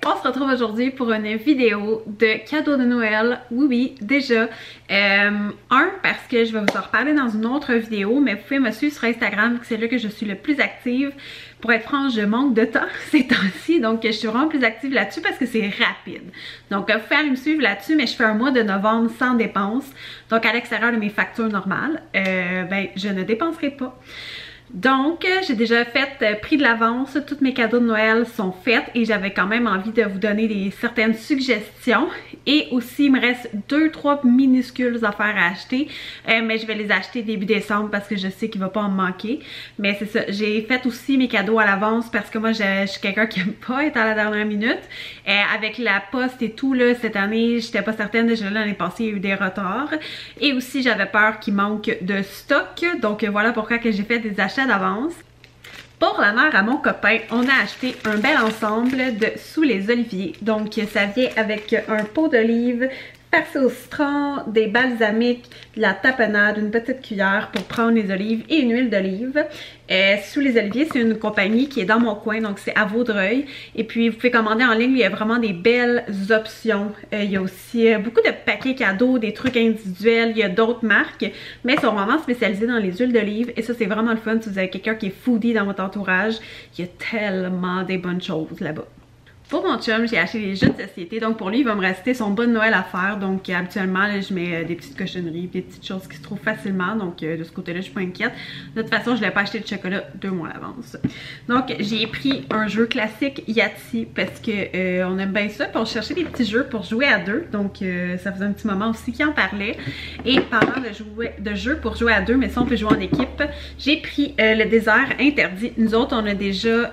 On se retrouve aujourd'hui pour une vidéo de cadeaux de Noël. Oui, déjà. Parce que je vais vous en reparler dans une autre vidéo, mais vous pouvez me suivre sur Instagram, c'est là que je suis le plus active. Pour être franche, je manque de temps ces temps-ci, donc je suis vraiment plus active là-dessus parce que c'est rapide. Donc, vous pouvez aller me suivre là-dessus, mais je fais un mois de novembre sans dépenses. Donc, à l'extérieur de mes factures normales, je ne dépenserai pas. Donc, j'ai déjà pris de l'avance, tous mes cadeaux de Noël sont faits et j'avais quand même envie de vous donner certaines suggestions. Et aussi, il me reste 2-3 minuscules affaires à acheter, mais je vais les acheter début décembre parce que je sais qu'il ne va pas en manquer. Mais c'est ça, j'ai fait aussi mes cadeaux à l'avance parce que moi, je suis quelqu'un qui n'aime pas être à la dernière minute. Avec la poste et tout, là, cette année, j'étais pas certaine, déjà l'année passée, il y a eu des retards. Et aussi, j'avais peur qu'il manque de stock. Donc, voilà pourquoi que j'ai fait des achats d'avance. Pour la mère à mon copain, on a acheté un bel ensemble de Sous les Oliviers. Donc ça vient avec un pot d'olive, farci au citron, des balsamiques, de la tapenade, une petite cuillère pour prendre les olives et une huile d'olive. Sous les Oliviers, c'est une compagnie qui est dans mon coin, donc c'est à Vaudreuil. Et puis vous pouvez commander en ligne, il y a vraiment des belles options. Il y a aussi beaucoup de paquets cadeaux, des trucs individuels, il y a d'autres marques, mais ils sont vraiment spécialisés dans les huiles d'olive. Et ça, c'est vraiment le fun si vous avez quelqu'un qui est foodie dans votre entourage. Il y a tellement des bonnes choses là-bas. Pour mon chum, j'ai acheté des jeux de société, donc pour lui, il va me rester son bon Noël à faire. Donc habituellement, là, je mets des petites cochonneries, des petites choses qui se trouvent facilement. Donc de ce côté-là, je suis pas inquiète. De toute façon, je l'ai pas acheté de chocolat 2 mois à l'avance. Donc j'ai pris un jeu classique Yahtzee parce que on aime bien ça. Puis on cherchait des petits jeux pour jouer à deux. Donc ça faisait un petit moment aussi qu'il en parlait. Et parlant de jeux pour jouer à deux, mais ça on peut jouer en équipe, j'ai pris le désert interdit. Nous autres, on a déjà...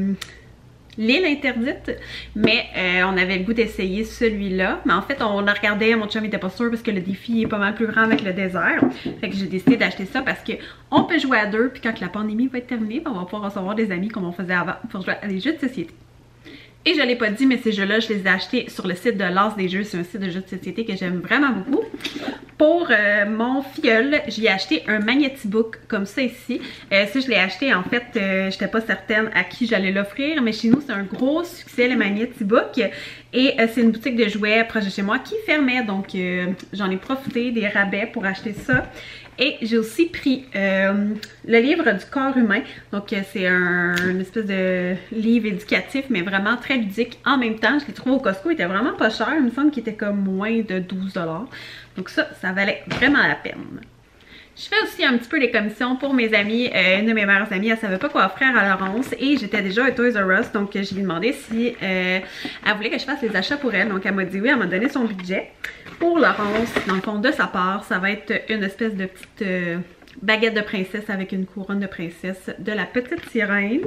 L'île interdite, mais on avait le goût d'essayer celui-là. Mais en fait, on a regardé, mon chum était pas sûr parce que le défi est pas mal plus grand avec le désert. Fait que j'ai décidé d'acheter ça parce que on peut jouer à deux, puis quand la pandémie va être terminée, on va pouvoir recevoir des amis comme on faisait avant pour jouer à des jeux de société. Et je l'ai pas dit, mais ces jeux-là, je les ai achetés sur le site de l'As des Jeux. C'est un site de jeux de société que j'aime vraiment beaucoup. Pour mon filleul, j'ai acheté un Magnétibook comme ça ici. Ça, je l'ai acheté, en fait, j'étais pas certaine à qui j'allais l'offrir, mais chez nous, c'est un gros succès, le Magnétibook. Et c'est une boutique de jouets proche de chez moi qui fermait, donc j'en ai profité des rabais pour acheter ça. Et j'ai aussi pris le livre du corps humain. Donc c'est une espèce de livre éducatif, mais vraiment très ludique. En même temps, je l'ai trouvé au Costco, il était vraiment pas cher. Il me semble qu'il était comme moins de 12 $. Donc ça valait vraiment la peine. Je fais aussi un petit peu des commissions pour mes amis. Une de mes meilleures amies, elle savait pas quoi offrir à Laurence et j'étais déjà à Toys R Us, donc je lui ai demandé si elle voulait que je fasse les achats pour elle. Donc elle m'a dit oui, elle m'a donné son budget. Pour Laurence, dans le fond de sa part, ça va être une espèce de petite baguette de princesse avec une couronne de princesse de la petite sirène.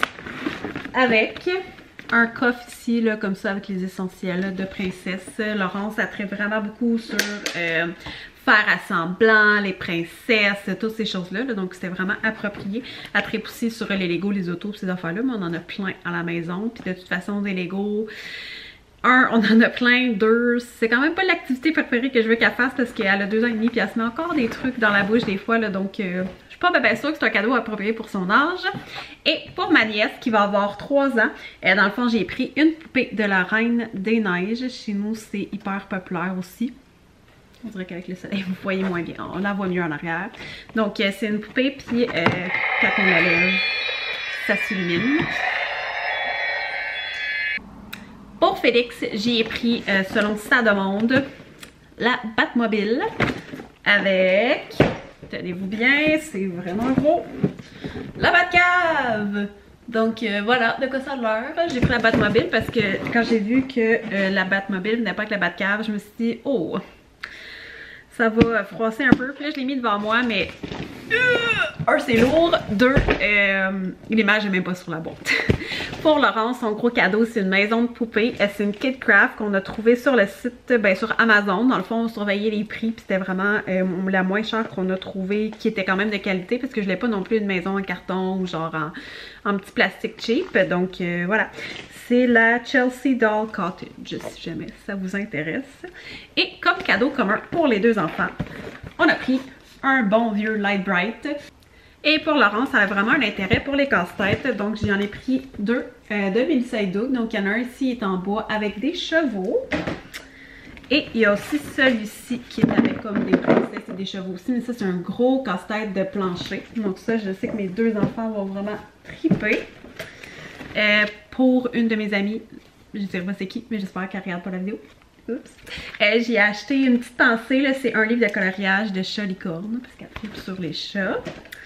Avec un coffre ici, là, comme ça, avec les essentiels là, de princesse. Laurence, elle traite vraiment beaucoup sur faire à semblant, les princesses, toutes ces choses-là. Là, donc, c'était vraiment approprié. Elle traite aussi sur les Legos, les autos, ces affaires-là. Mais on en a plein à la maison. Puis de toute façon, des Legos... on en a plein. 2, c'est quand même pas l'activité préférée que je veux qu'elle fasse parce qu'elle a 2 ans et demi puis elle se met encore des trucs dans la bouche des fois là, donc je suis pas bien sûre que c'est un cadeau approprié pour son âge. Et pour ma nièce qui va avoir 3 ans, dans le fond j'ai pris une poupée de la Reine des Neiges. Chez nous c'est hyper populaire aussi. On dirait qu'avec le soleil vous voyez moins bien, on la voit mieux en arrière. Donc c'est une poupée puis quand on la lève ça s'illumine. Pour Félix, j'y ai pris, selon sa demande, la Batmobile avec, tenez-vous bien, c'est vraiment gros, la Batcave. Donc voilà de quoi ça a l'air. J'ai pris la Batmobile parce que quand j'ai vu que la Batmobile venait pas avec la Batcave, je me suis dit, oh, ça va froisser un peu. Puis là, je l'ai mis devant moi, mais... c'est lourd. 2, l'image n'est même pas sur la boîte. Pour Laurence, son gros cadeau, c'est une maison de poupée. C'est une Kidcraft qu'on a trouvée sur le site, sur Amazon. Dans le fond, on surveillait les prix, puis c'était vraiment la moins chère qu'on a trouvée, qui était quand même de qualité, parce que je voulais pas non plus une maison en carton ou genre en petit plastique cheap. Donc voilà. C'est la Chelsea Doll Cottage, si jamais ça vous intéresse. Et comme cadeau commun pour les 2 enfants, on a pris un bon vieux Light Bright. Et pour Laurence, elle a vraiment un intérêt pour les casse-têtes. Donc, j'en ai pris deux de Melissa & Doug. Donc, il y en a un ici, il est en bois avec des chevaux. Et il y a aussi celui-ci qui est avec comme des princesses et des chevaux aussi. Mais ça, c'est un gros casse-tête de plancher. Donc ça, je sais que mes deux enfants vont vraiment triper. Pour une de mes amies, je ne sais pas c'est qui, mais j'espère qu'elle regarde pas la vidéo. Oups. J'ai acheté une petite pensée. C'est un livre de coloriage de chat licorne parce qu'elle tripe sur les chats.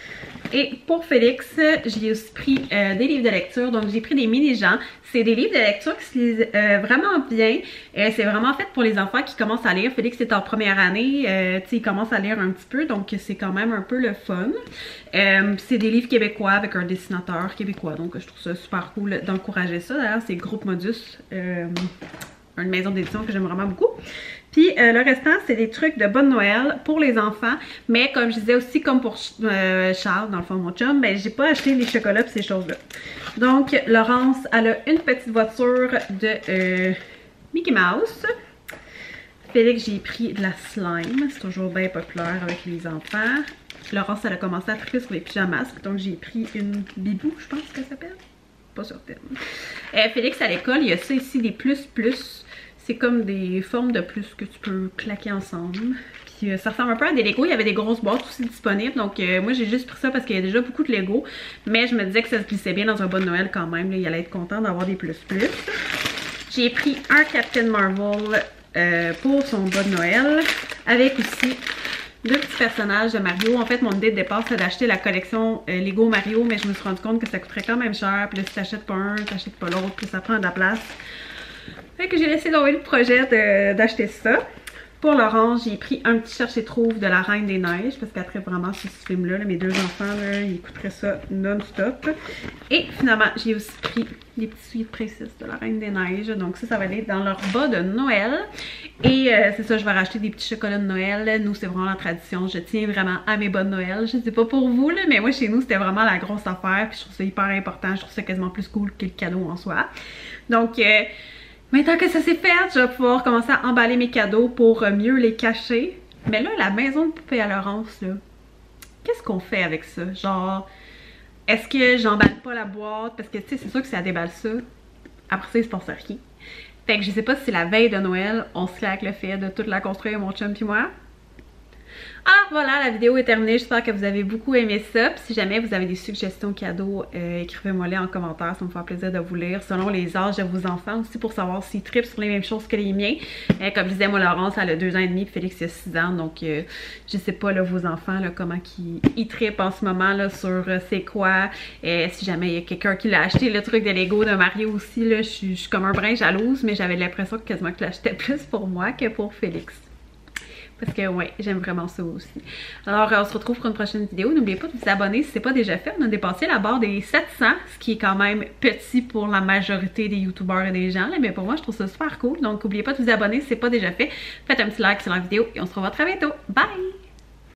Et pour Félix, j'ai aussi pris des livres de lecture. Donc j'ai pris des mini-gens. C'est des livres de lecture qui se lisent vraiment bien. C'est vraiment fait pour les enfants qui commencent à lire. Félix est en première année. Il commence à lire un petit peu. Donc c'est quand même un peu le fun. C'est des livres québécois avec un dessinateur québécois. Donc je trouve ça super cool d'encourager ça. D'ailleurs c'est Groupe Modus. Une maison d'édition que j'aime vraiment beaucoup. Puis le restant, c'est des trucs de bonne Noël pour les enfants. Mais comme je disais aussi, comme pour Charles, dans le fond, mon chum, ben j'ai pas acheté les chocolats et ces choses-là. Donc, Laurence, elle a une petite voiture de Mickey Mouse. Félix, j'ai pris de la slime. C'est toujours bien populaire avec les enfants. Laurence, elle a commencé à triper sur les pyjamas. Donc, j'ai pris une bibou, je pense que ça s'appelle. Pas certaine. Félix, à l'école, il y a ça ici, des plus-plus. C'est comme des formes de plus que tu peux claquer ensemble. Puis ça ressemble un peu à des Lego. Il y avait des grosses boîtes aussi disponibles. Donc moi j'ai juste pris ça parce qu'il y a déjà beaucoup de Lego. Mais je me disais que ça se glissait bien dans un bon Noël quand même. Là, il allait être content d'avoir des plus-plus. J'ai pris un Captain Marvel pour son bon Noël. Avec aussi deux petits personnages de Mario. En fait, mon idée de départ, c'est d'acheter la collection Lego Mario. Mais je me suis rendu compte que ça coûterait quand même cher. Puis là, si t'achètes pas un, t'achètes pas l'autre. Puis ça prend de la place. Fait que j'ai laissé tomber le projet d'acheter ça. Pour Laurence, j'ai pris un petit cherche-et-trouve de la Reine des Neiges parce qu'elle traite vraiment sur ce film-là. Mes deux enfants, là, ils écouteraient ça non-stop. Et finalement, j'ai aussi pris les petits Sweet Princess de la Reine des Neiges. Donc ça va aller dans leur bas de Noël. Et c'est ça, je vais racheter des petits chocolats de Noël. Nous, c'est vraiment la tradition. Je tiens vraiment à mes bas de Noël. Je sais pas pour vous, là, mais moi, chez nous, c'était vraiment la grosse affaire. Puis je trouve ça hyper important. Je trouve ça quasiment plus cool que le cadeau en soi. Donc... maintenant que ça c'est fait, je vais pouvoir commencer à emballer mes cadeaux pour mieux les cacher. Mais là, la maison de poupée à Laurence, là, qu'est-ce qu'on fait avec ça? Genre, est-ce que j'emballe pas la boîte? Parce que, tu sais, c'est sûr que si elle déballe ça, après ça, il se passe rien. Fait que je sais pas si la veille de Noël, on se claque le fait de toute la construire, mon chum pis moi. Alors voilà, la vidéo est terminée. J'espère que vous avez beaucoup aimé ça. Puis si jamais vous avez des suggestions cadeaux, écrivez-moi-les en commentaire. Ça me fera plaisir de vous lire. Selon les âges de vos enfants aussi pour savoir s'ils trippent sur les mêmes choses que les miens. Comme je disais, moi, Laurence, elle a 2 ans et demi. Puis Félix, il a 6 ans. Donc, je sais pas, là, vos enfants, là, comment ils trippent en ce moment, là, sur c'est quoi. Si jamais il y a quelqu'un qui l'a acheté, le truc de Lego de Mario aussi, là, je suis comme un brin jalouse. Mais j'avais l'impression que quasiment que je l'achetais plus pour moi que pour Félix. Parce que ouais, j'aime vraiment ça aussi. Alors on se retrouve pour une prochaine vidéo. N'oubliez pas de vous abonner si ce n'est pas déjà fait. On a dépassé la barre des 700, ce qui est quand même petit pour la majorité des youtubeurs et des gens. Là, mais pour moi, je trouve ça super cool. Donc n'oubliez pas de vous abonner si ce n'est pas déjà fait. Faites un petit like sur la vidéo et on se revoit très bientôt. Bye!